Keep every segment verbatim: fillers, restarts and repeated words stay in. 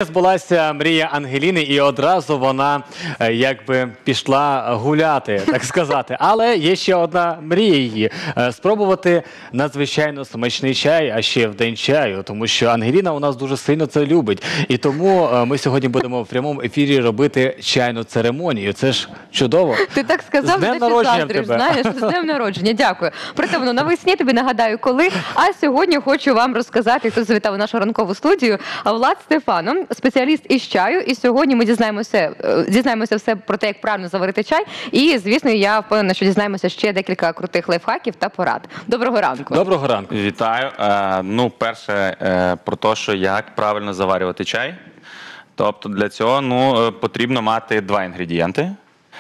Збулася мрія Ангеліни, і одразу вона е, якби пішла гуляти, так сказати. Але є ще одна мрія її е, – спробувати надзвичайно смачний чай, а ще в день чаю, тому що Ангеліна у нас дуже сильно це любить. І тому е, ми сьогодні будемо в прямому ефірі робити чайну церемонію. Це ж чудово. Ти так сказав, з днем що народження заздриш, тебе. знаєш, з днем народження, дякую. Притомно, навесні тобі нагадаю, коли, а сьогодні хочу вам розказати, хто завітав у нашу ранкову студію, Влад Стефанов, спеціаліст із чаю, і сьогодні ми дізнаємося, дізнаємося все про те, як правильно заварити чай, і, звісно, я впевнена, що дізнаємося ще декілька крутих лайфхаків та порад. Доброго ранку. Доброго ранку. Вітаю. Е, ну, перше, е, про те, що як правильно заварювати чай. Тобто для цього ну, е, потрібно мати два інгредієнти.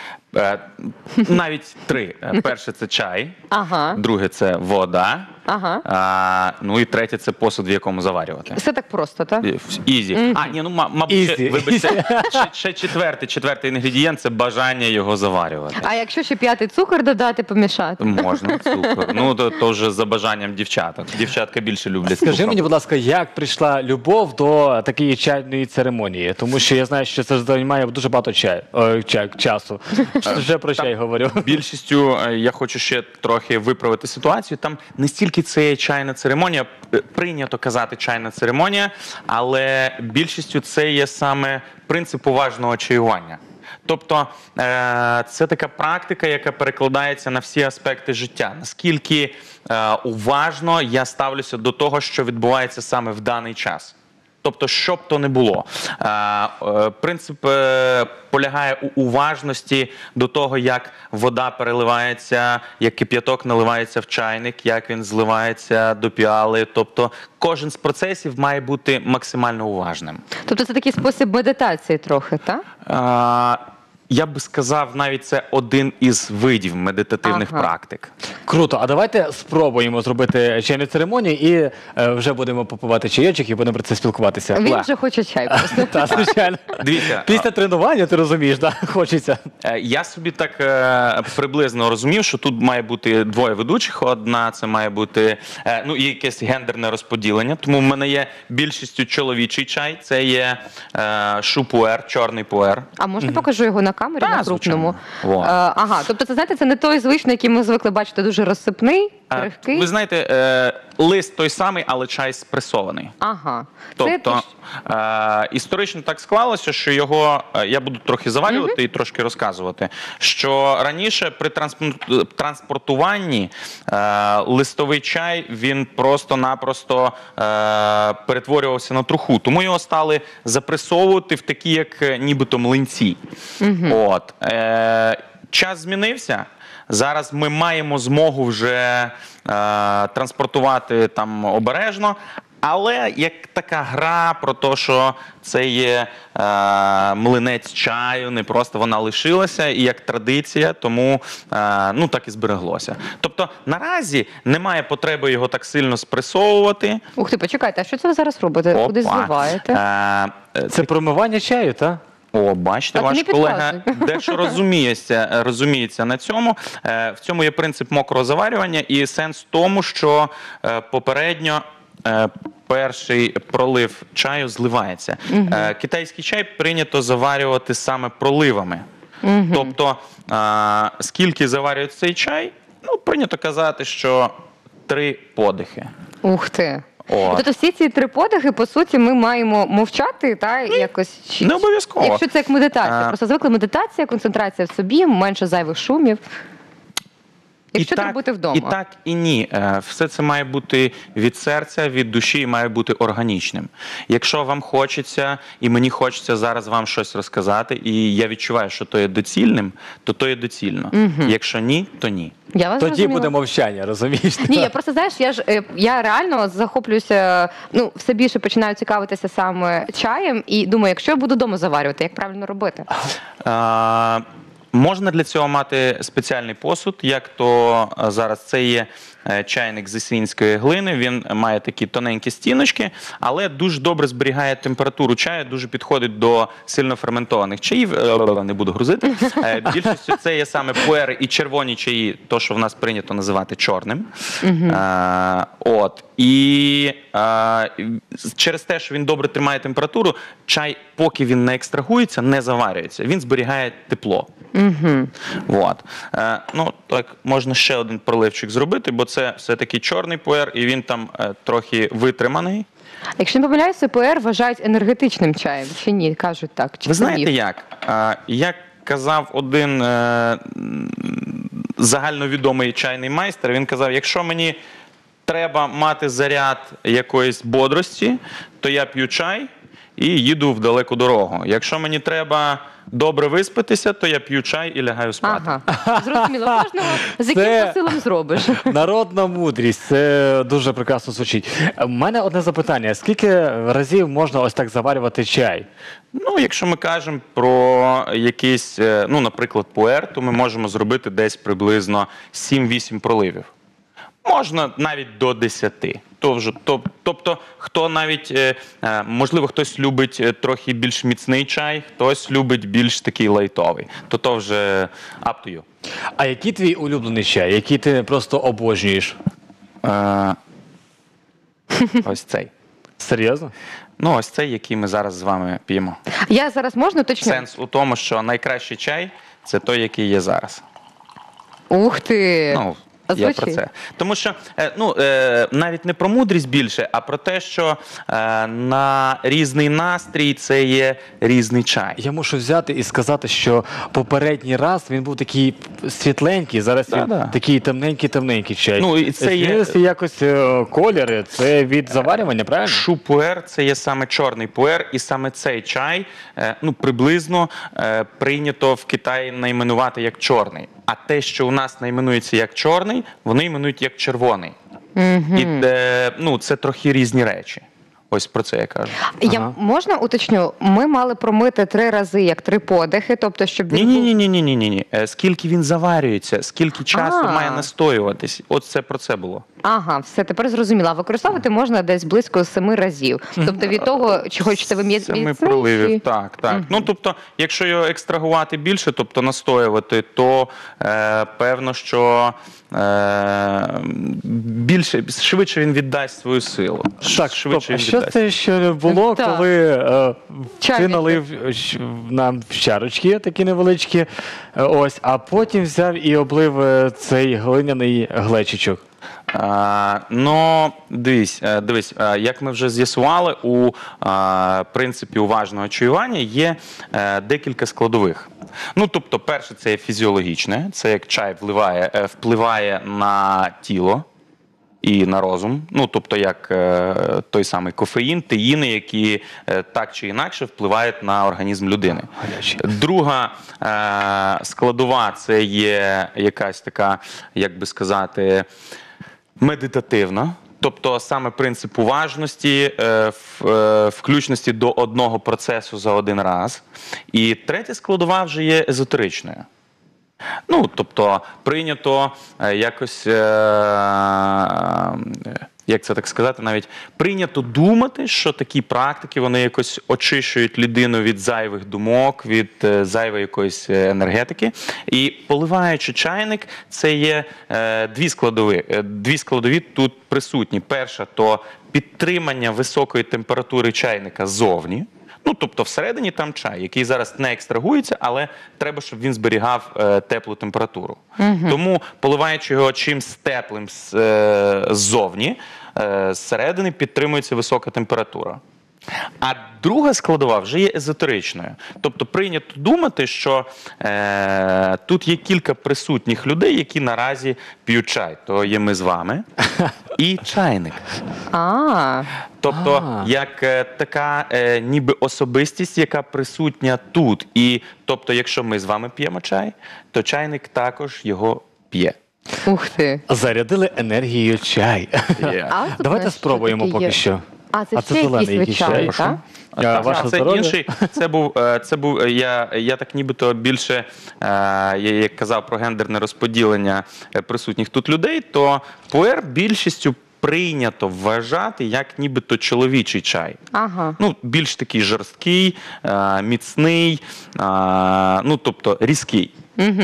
Е, навіть три. Е, Перше – це чай, Ага. друге – це вода, Ага. а, ну і третє – це посуд, в якому заварювати. Все так просто, так? Ізі. Мгм. А, ні, ну, ма- мабуть, ще, Ізі. вибачте, ще, ще четвертий, четвертий інгредієнт – це бажання його заварювати. А якщо ще п'ятий цукор додати, помішати? Можна, цукор. Ну, то, то вже за бажанням дівчаток. Дівчатка більше люблять Скажи цукор. мені, будь ласка, як прийшла любов до такої чайної церемонії? Тому що я знаю, що це займає дуже багато чаю, о, чай, часу. Вже про чай говорю. Більшістю е, я хочу ще трохи виправити ситуацію. Там не стільки це є чайна церемонія, п- прийнято казати чайна церемонія, але більшістю це є саме принцип уважного чаювання. Тобто е, це така практика, яка перекладається на всі аспекти життя. Наскільки е, уважно я ставлюся до того, що відбувається саме в даний час. Тобто, що б то не було. Е, е, принцип е, полягає у уважності до того, як вода переливається, як кип'яток наливається в чайник, як він зливається до піали. Тобто, кожен з процесів має бути максимально уважним. Тобто це такий спосіб медитації трохи, так? Е, я би сказав, навіть це один із видів медитативних Ага. практик. Круто, а давайте спробуємо зробити чайну церемонію і е, вже будемо попивати чайочок і будемо про це спілкуватися. Він Легко. вже хоче чай просто. Так, звичайно. Дивіться, Після тренування, ти розумієш, да? Хочеться. Е, Я собі так е, приблизно розумів, що тут має бути двоє ведучих. Одна це має бути е, ну і якесь гендерне розподілення. Тому в мене є більшістю чоловічий чай. Це є е, шупуер, чорний пуер. А можна покажу його на камері, Так, на крупному? звичайно. Во. Е, ага, тобто це, знаєте, це не той звичний, який ми звикли бачити, дуже розсипний, Е, крихкий. Ви знаєте, е, лист той самий, але чай спресований. Ага. Це Тобто теж- е, історично так склалося, що його е, я буду трохи завалювати і трошки розказувати. Що раніше при транспор- транспортуванні е, листовий чай він просто-напросто е, перетворювався на труху, тому його стали запресовувати в такі, як е, нібито млинці. От е, час змінився. Зараз ми маємо змогу вже е, транспортувати там обережно, але як така гра про те, що це є е, млинець чаю, не просто вона лишилася, і як традиція, тому е, ну так і збереглося. Тобто наразі немає потреби його так сильно спресовувати. Ух ти, почекайте, а що це ви зараз робите? Куди Опа. зливаєте? Е, Це промивання чаю, так? О, бачите, А ти ваш не колега підказуй. дещо розуміється, розуміється на цьому. Е, В цьому є принцип мокрого заварювання, і сенс в тому, що е, попередньо е, перший пролив чаю зливається. Е, Китайський чай прийнято заварювати саме проливами. Тобто, е, скільки заварюють цей чай, ну, прийнято казати, що три подихи. Ух ти. От. Тобто всі ці три подихи, по суті, ми маємо мовчати, та, якось... чи- Не обов'язково. Якщо це як медитація. А. Просто звикли медитація, концентрація в собі, менше зайвих шумів. Якщо це робити вдома. І так, і ні. Е, Все це має бути від серця, від душі і має бути органічним. Якщо вам хочеться, і мені хочеться зараз вам щось розказати, і я відчуваю, що то є доцільним, то то є доцільно. Якщо ні, то ні. Я вас Тоді зрозуміла. буде мовчання, розумієш? Ні, я просто, знаєш, я ж е, я реально захоплююся, ну, все більше починаю цікавитися саме чаєм і думаю, якщо я буду вдома заварювати, як правильно робити? Е, Можна для цього мати спеціальний посуд, як то е, зараз це є е, чайник з ісвінської глини. Він має такі тоненькі стіночки, але дуже добре зберігає температуру чаю, дуже підходить до сильно ферментованих чаїв. Е, Не буду грузити. Е, Більшістю це є саме пуери і червоні чаї, то, що в нас прийнято називати чорним. Е, От. І е, через те, що він добре тримає температуру, чай, поки він не екстрагується, не заварюється. Він зберігає тепло. Угу. От. Е, ну, так, можна ще один проливчик зробити, бо це все-таки чорний пуер, і він там е, трохи витриманий. Якщо не помиляюся, пуер вважають енергетичним чаєм, чи ні? Кажуть так. Чи Ви це знаєте міф? як? Е, як казав один е, загальновідомий чайний майстер, він казав, якщо мені треба мати заряд якоїсь бодрості, то я п'ю чай і їду в далеку дорогу. Якщо мені треба добре виспатися, то я п'ю чай і лягаю спати. Ага, зрозуміло. Кожного з яким Це- посилом зробиш. Народна мудрість, це дуже прекрасно звучить. У мене одне запитання: скільки разів можна ось так заварювати чай? Ну, якщо ми кажемо про якийсь, е, ну, наприклад, пуер, то ми можемо зробити десь приблизно сім-вісім проливів. Можна навіть до десяти. То вже, тоб- тобто, хто навіть, е, е, можливо, хтось любить е, трохи більш міцний чай, хтось любить більш такий лайтовий. То то вже up to you. А який твій улюблений чай, який ти просто обожнюєш? Е, ось цей. Серйозно? Ну, ось цей, який ми зараз з вами п'ємо. Я зараз можна уточню? Сенс у тому, що найкращий чай – це той, який є зараз. Ух ти! Ну, А я звучить? про це. Тому що е, ну, е, навіть не про мудрість більше, а про те, що е, на різний настрій це є різний чай. Я мушу взяти і сказати, що попередній раз він був такий світленький, зараз він Да-да. такий темненький-темненький чай. Ну, і це є- Змінилися якось е, кольори, це від заварювання, правильно? Шупуер – це є саме чорний пуер, і саме цей чай е, ну, приблизно е, прийнято в Китаї найменувати як чорний. А те, що у нас найменується як чорний, вони іменують як червоний. І е, ну, це трохи різні речі. Ось про це я кажу. Я Ага. можна уточню? Ми мали промити три рази, як три подихи, тобто, щоб він Ні, був... ні, ні, ні, ні, ні, ні. Е, Скільки він заварюється, скільки часу А. має настоюватись. От це про це було. Ага, все, тепер зрозуміла. Використовувати можна десь близько семи разів. Тобто від того, чи хочете ви м'ясний, Семи проливів, так, так. Ну, тобто, якщо його екстрагувати більше, тобто настоювати, то е, певно, що е, більше, швидше він віддасть свою силу. Так, стоп, швидше а він що віддасть. це ще було, Так. коли е, Чай ти налив щ- нам в чарочки такі невеличкі, е, ось, а потім взяв і облив е, цей глиняний глечичок? А, ну, дивись, е, дивись, е, як ми вже з'ясували, у е, принципі уважного чаювання є е, декілька складових. Ну, тобто, перше, це є фізіологічне, це як чай вливає, е, впливає на тіло і на розум. Ну, тобто, як е, той самий кофеїн, теїни, які е, так чи інакше впливають на організм людини. Гарячі. Друга е, складова – це є якась така, як би сказати, медитативна. Тобто саме принцип уважності, е, в- е, включності до одного процесу за один раз. І третя складова вже є езотеричною. Ну, тобто прийнято е, якось, е, е, як це так сказати, навіть прийнято думати, що такі практики, вони якось очищують людину від зайвих думок, від е, зайвої якоїсь е, енергетики. І поливаючи чайник, це є е, дві складові, е, дві складові тут присутні. Перша – то підтримання високої температури чайника ззовні. Ну, тобто всередині там чай, який зараз не екстрагується, але треба, щоб він зберігав е, теплу температуру. Тому, поливаючи його чимсь теплим з- е, ззовні, е, зсередини підтримується висока температура. А друга складова вже є езотеричною. Тобто прийнято думати, що е, тут є кілька присутніх людей, які наразі п'ють чай. То є ми з вами і чайник. А, Тобто, А. як е, така е, ніби особистість, яка присутня тут. І тобто, якщо ми з вами п'ємо чай, то чайник також його п'є. ух ти. Зарядили енергією чай. А тут Давайте знаєш, спробуємо що таке поки є? що. А, це А ще це якийсь зелений якийсь чай, чай. так? А, Так, ваше це здоров'я. інший. Це був, е, це був я, я так нібито більше, е, я як казав про гендерне розподілення е, присутніх тут людей, то пуер більшістю прийнято вважати як нібито чоловічий чай. Ага. Ну, більш такий жорсткий, е, міцний, е, ну, тобто різкий. Угу.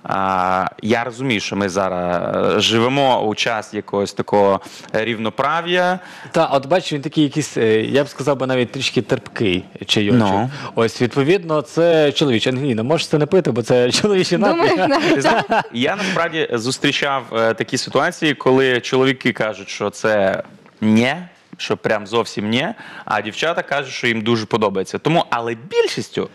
А, я розумію, що ми зараз живемо у час якогось такого рівноправ'я. Та, от бачиш, він такий якийсь, е, я б сказав би навіть трішки терпкий чайочок. Ну. Ось, відповідно, це чоловічий. Ангеліна, можеш це не пити, бо це чоловічий напій. Думаю, навіть так. Я насправді зустрічав е, такі ситуації, коли чоловіки кажуть, що це ні, що прям зовсім ні, а дівчата кажуть, що їм дуже подобається. Тому, але більшістю,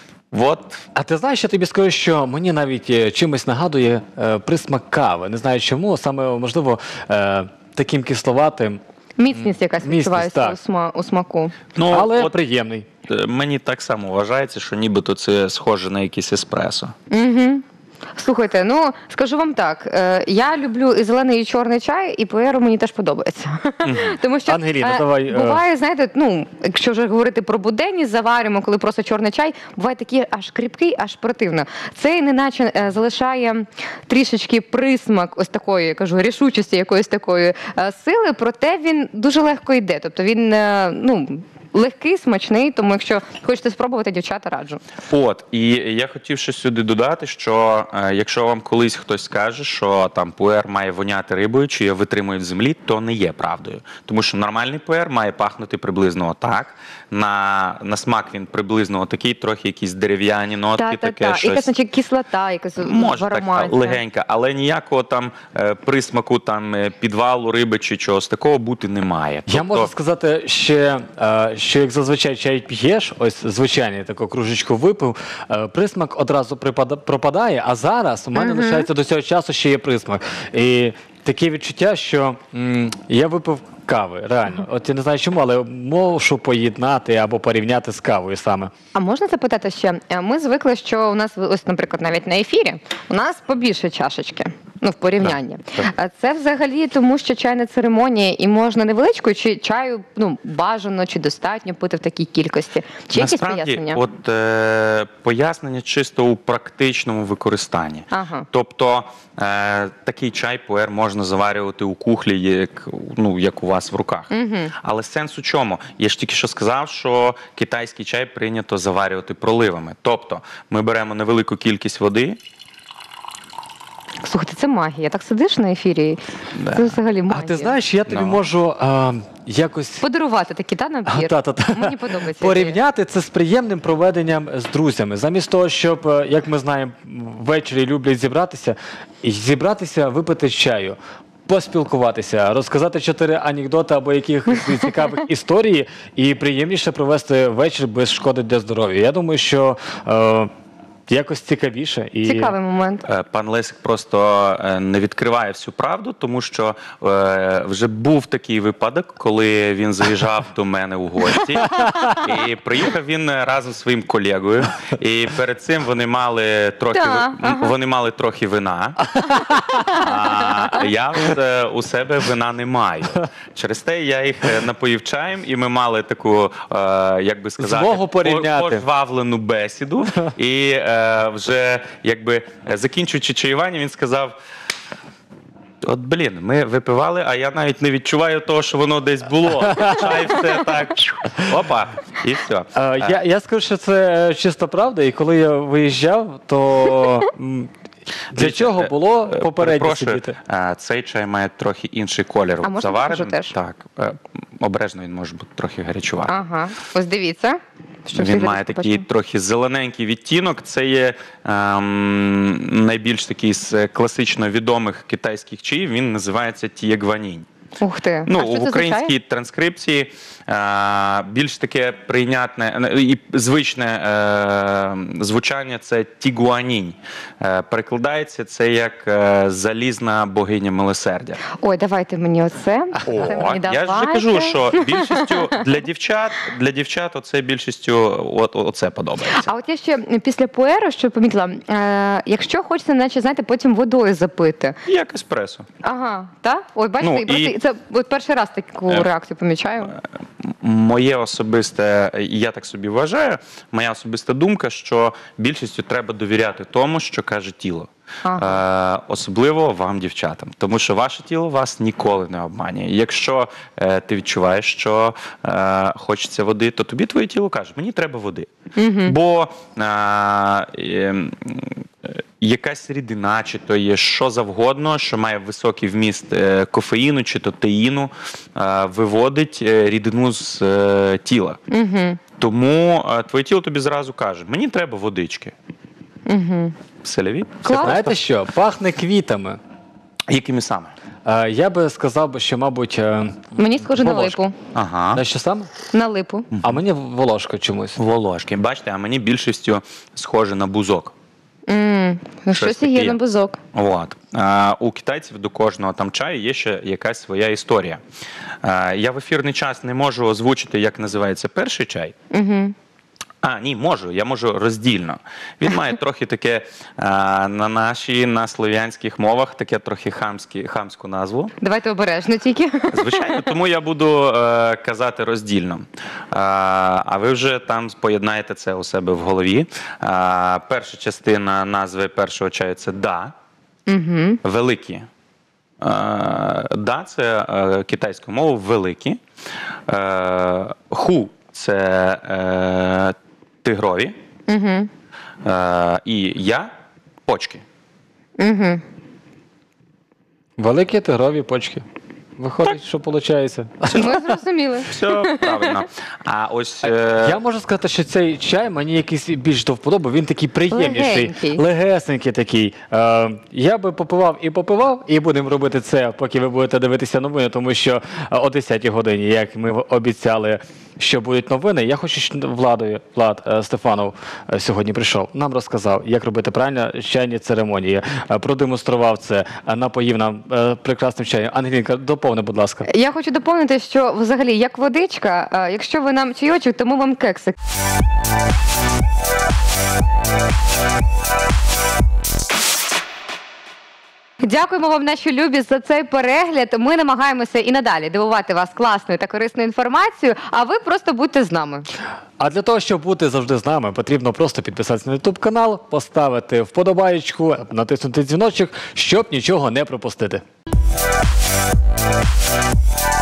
от А ти знаєш, я тобі скажу, що мені навіть е, чимось нагадує е, присмак кави. Не знаю чому, саме, можливо, е, таким кисловатим, Міцність якась Міцність, відчувається так. у, сма, у смаку. ну, але от, приємний. е, мені так само вважається, що нібито це схоже на якийсь еспресо. Угу. Слухайте, ну скажу вам так, е, я люблю і зелений, і чорний чай, і пуеру мені теж подобається. Тому що Ангеліна, е, давай, е. буває, знаєте, ну, якщо вже говорити про буденність, заварюємо, коли просто чорний чай, буває такий аж кріпкий, аж противно. Цей неначе е, залишає трішечки присмак ось такої, я кажу, рішучості якоїсь такої е, сили, проте він дуже легко йде. Тобто він, е, ну, легкий, смачний, тому якщо хочете спробувати, дівчата, раджу. От, і я хотів ще сюди додати, що е, якщо вам колись хтось скаже, що там пуер має воняти рибою, чи його витримують в землі, то не є правдою. Тому що нормальний пуер має пахнути приблизно отак. На, на смак він приблизно отакий, трохи якісь дерев'яні нотки, Та, та, таке та. щось. Якась наче кислота, якась Може в так, ароматі. легенька, але ніякого там е, присмаку, там е, підвалу риби чи чогось такого бути не має. Я Тобто- можу сказати ще, е, що як зазвичай чай п'єш, ось звичайний таку кружечку випив, е, присмак одразу припада- пропадає, а зараз у мене лишається до цього часу ще є присмак. І таке відчуття, що м, я випив кави, реально. От я не знаю чому, але можу поєднати або порівняти з кавою саме. А можна запитати ще? Е, Ми звикли, що у нас, ось, наприклад, навіть на ефірі, у нас побільше чашечки. Ну, в порівнянні. А це взагалі тому, що чайна церемонія і можна невеличкою, чи чаю ну, бажано, чи достатньо пити в такій кількості? Чи якісь Насправді, пояснення? от е, пояснення чисто у практичному використанні. Ага. Тобто е, такий чай пуер можна заварювати у кухлі, як, ну, як у вас в руках. Угу. Але сенс у чому? Я ж тільки що сказав, що китайський чай прийнято заварювати проливами. Тобто ми беремо невелику кількість води. Слухайте, це магія. Так сидиш на ефірі, Да. це взагалі магія. А ти знаєш, я тобі Ну. можу е, якось Подарувати такий та набір. Та-та-та. Мені подобається. порівняти це з приємним проведенням з друзями. Замість того, щоб, е, як ми знаємо, ввечері люблять зібратися, і зібратися, випити чаю. Поспілкуватися, розказати чотири анекдоти або якихось цікавих історій, і приємніше провести вечір без шкоди для здоров'я. Я думаю, що е, якось цікавіше. І... Цікавий момент. Е, Пан Лесик просто е, не відкриває всю правду, тому що е, вже був такий випадок, коли він заїжджав до мене у гості, і приїхав він разом зі своїм колегою, і перед цим вони мали трохи, Да, ви- ага. вони мали трохи вина, а я от, е, у себе вина не маю. Через те я їх е, напоїв чаєм, і ми мали таку, е, як би сказати, Змогу порівняти. по- пожвавлену бесіду, і е, вже якби закінчуючи чаювання, він сказав: от блін, ми випивали, а я навіть не відчуваю того, що воно десь було. Чай все так. Опа, і все. Е, я, я скажу, що це е, чиста правда, і коли я виїжджав, то м, для Дивіться, чого було е, попередньо перепрошую, сидіти? е, цей чай має трохи інший колір. А можна Заварений. покажу теж? Так, е, обережно він може бути трохи гарячуватий. Ага. Ось дивіться. Щоб всі Він зараз має такий побачили. трохи зелененький відтінок. Це є ем, найбільш такий з класично відомих китайських чаїв. Він називається тієгванінь. Ух ти. Ну, А що в це українській означає? транскрипції е, більш таке прийнятне е, і звичне е, звучання – це тігуанінь. Е, перекладається це як е, залізна богиня милосердя. Ой, давайте мені оце. О, Це мені я ж вже давайте. кажу, що більшістю для дівчат, для дівчат оце більшістю от, оце подобається. А от я ще після пуеру, що помітила, е, якщо хочеться, наче, знаєте, потім водою запити. Як еспресо. Ага, так? Ой, бачите, Ну, просто і- це от перший раз таку Е, реакцію помічаю. Моє особисте, я так собі вважаю, моя особиста думка, що більшістю треба довіряти тому, що каже тіло. Ага. Е, особливо вам, дівчатам. Тому що ваше тіло вас ніколи не обманює. Якщо е, ти відчуваєш, що е, хочеться води, то тобі твоє тіло каже, мені треба води. Угу. Бо е, е, якась рідина, чи то є що завгодно, що має високий вміст е, кофеїну чи то теїну, е, виводить е, рідину з е, тіла. Угу. Тому е, твоє тіло тобі зразу каже, мені треба водички. Угу. Селяві? Клас. Знаєте що? Пахне квітами. Якими саме? Е, Я би сказав, би, що, мабуть, е, Мені схоже на волошки. липу. Ага. На що саме? На липу. А мені волошка чомусь. Волошки. Бачите, а мені більшістю схоже на бузок. М, ну, щось таке є є. на бузок. От. А, у китайців до кожного там чаю є ще якась своя історія. А, я в ефірний час не можу озвучити, як називається перший чай. Угу. А, ні, можу, я можу роздільно. Він має трохи таке а, на нашій, на слов'янських мовах, таке трохи хамські, хамську назву. Давайте обережно тільки. Звичайно, тому я буду е, казати роздільно. А, а ви вже там поєднаєте це у себе в голові. А, перша частина назви першого чаю – це «да», Угу. великі. А, «да» – це е, китайською мовою «великі». Е, «ху» – це е, тигрові. Угу. Е, і «я» – почки. Угу. Великі тигрові почки. Виходить, що виходить. Ми зрозуміли. Все правильно. А ось... Е, Я можу сказати, що цей чай мені якийсь більш до вподоби, він такий приємніший, Легенький. легесенький такий. Е, я би попивав і попивав, і будемо робити це, поки ви будете дивитися новини, тому що о десятій годині, як ми обіцяли, що будуть новини, я хочу, щоб Владою, Влад е, Стефанов е, сьогодні прийшов, нам розказав, як робити правильно чайні церемонії, е, продемонстрував це, е, напоїв нам е, прекрасним чаєм. Ангелінка, доповни, будь ласка. Я хочу доповнити, що взагалі як водичка, е, якщо ви нам чайочок, то ми вам кексик. Дякуємо вам, наші любі, за цей перегляд. Ми намагаємося і надалі дивувати вас класною та корисною інформацією, а ви просто будьте з нами. А для того, щоб бути завжди з нами, потрібно просто підписатися на ютуб канал, поставити вподобаєчку, натиснути дзвіночок, щоб нічого не пропустити.